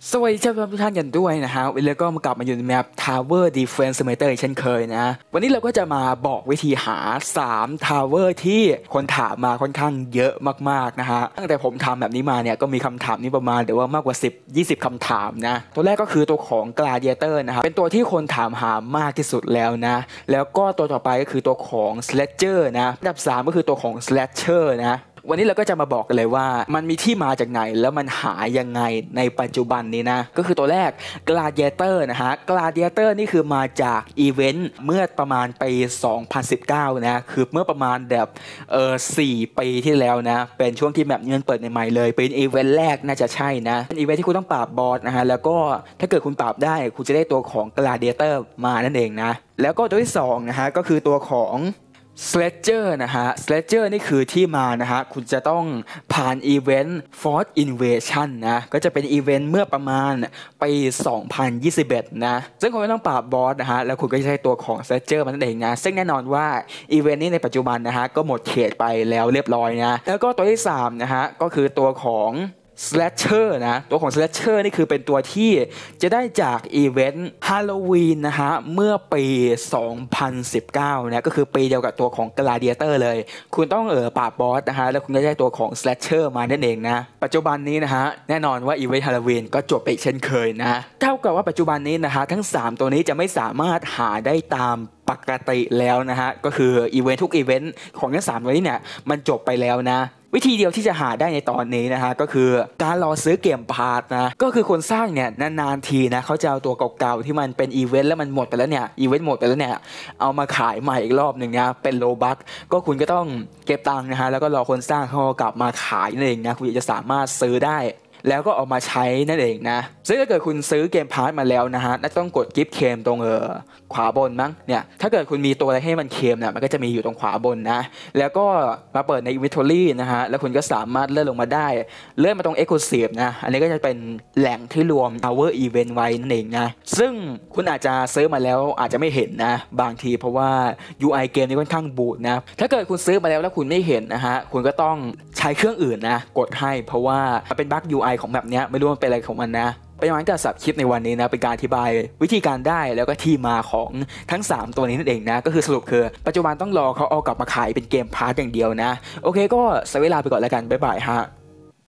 สวัสดีทุกท่านกันด้วยนะฮะวันนี้ก็มากลับมาอยู่ในแมป Tower Defense Simulator เช่นเคยนะวันนี้เราก็จะมาบอกวิธีหา3 Tower ที่คนถามมาค่อนข้างเยอะมากๆนะฮะตั้งแต่ผมทำแบบนี้มาเนี่ยก็มีคำถามนี้ประมาณเดี๋ยวว่ามากกว่า10-20 คำถามนะตัวแรกก็คือตัวของ Gladiator นะครับเป็นตัวที่คนถามหามากที่สุดแล้วนะแล้วก็ตัวต่อไปก็คือตัวของ Sledger นะอันดับ3ก็คือตัวของ Slasher นะวันนี้เราก็จะมาบอกกันเลยว่ามันมีที่มาจากไหนแล้วมันหายังไงในปัจจุบันนี้นะก็คือตัวแรก Gladiator นะฮะ Gladiator นี่คือมาจากอีเวนต์เมื่อประมาณปี2019นะคือเมื่อประมาณแบบ4 ปีที่แล้วนะเป็นช่วงที่แบบนี้มันเปิดใหม่ๆเลยเป็นอีเวนต์แรกน่าจะใช่นะเป็นอีเวนต์ที่คุณต้องปราบบอสนะฮะแล้วก็ถ้าเกิดคุณปราบได้คุณจะได้ตัวของ Gladiator มานั่นเองนะแล้วก็ตัวที่2นะฮะก็คือตัวของ Sledger นะฮะ Sledger นี่คือที่มานะฮะคุณจะต้องผ่านอีเวนต์ Force Invasion นะก็จะเป็นอีเวนต์เมื่อประมาณปี2021นะซึ่งคุณไม่ต้องปราบบอสนะฮะแล้วคุณก็จะใช้ตัวของ Sledger มันนั่นเองนะซึ่งแน่นอนว่าอีเวนต์นี้ในปัจจุบันนะฮะก็หมดเขตไปแล้วเรียบร้อยนะแล้วก็ตัวที่3นะฮะก็คือตัวของ Slasher นะตัวของ Slasher นี่คือเป็นตัวที่จะได้จากอีเวนต์ Halloween นะฮะเมื่อปี2019นะก็คือปีเดียวกับตัวของ Gladiator เลยคุณต้องปราบบอสนะฮะแล้วคุณก็ได้ตัวของ Slasher มานั่นเองนะปัจจุบันนี้นะฮะแน่นอนว่าอีเวนต์ Halloween ก็จบไปเช่นเคยนะเท่ากับว่าปัจจุบันนี้นะฮะทั้ง3ตัวนี้จะไม่สามารถหาได้ตามปกติแล้วนะฮะก็คืออีเวนต์ทุกอีเวนต์ของทั้ง3ตัวนี้เนี่ยมันจบไปแล้วนะวิธีเดียวที่จะหาได้ในตอนนี้นะฮะก็คือการรอซื้อเกมพาร์ทนะก็คือคนสร้างเนี่ยนานๆทีนะเขาจะเอาตัวเก่าๆที่มันเป็นอีเวนต์แล้วมันหมดไปแล้วเนี่ยอีเวนต์หมดไปแล้วเนี่ยเอามาขายใหม่อีกรอบหนึ่งนะเป็นโลบัคก็คุณก็ต้องเก็บตังค์นะฮะแล้วก็รอคนสร้างเขากลับมาขายนั่นเองนะคุณจะสามารถซื้อได้แล้วก็เอามาใช้นั่นเองนะซึ่งถ้าเกิดคุณซื้อเกมพาร์ทมาแล้วนะฮะน่าจะต้องกดกิฟต์เคมตรงขวาบนมั้งเนี่ยถ้าเกิดคุณมีตัวอะไรให้มันเคมเนี่ยมันก็จะมีอยู่ตรงขวาบนนะแล้วก็มาเปิดใน Inventory นะฮะแล้วคุณก็สามารถเลื่อนลงมาได้เลื่อนมาตรง Exclusive นะอันนี้ก็จะเป็นแหล่งที่รวม Tower Event ไว้นั่นเองนะซึ่งคุณอาจจะซื้อมาแล้วอาจจะไม่เห็นนะบางทีเพราะว่า UI เกมนี้ค่อนข้างบูดนะถ้าเกิดคุณซื้อมาแล้วคุณไม่เห็นนะฮะคุณก็ต้องใช้เครื่องอื่นนะกดให้เพราะว่ามันเป็นบั๊ก UI ของแบบนี้ไม่รู้มันเป็นอะไรของมันนะเป็นอย่างนั้นกับสับคลิปในวันนี้นะเป็นการอธิบายวิธีการได้แล้วก็ที่มาของทั้ง3ตัวนี้นั่นเองนะก็คือสรุปคือปัจจุบันต้องรอเขาเอากลับมาขายเป็นเกมพาร์ทอย่างเดียวนะโอเคก็เสียเวลาไปก่อนแล้วกันบ๊ายบายฮะ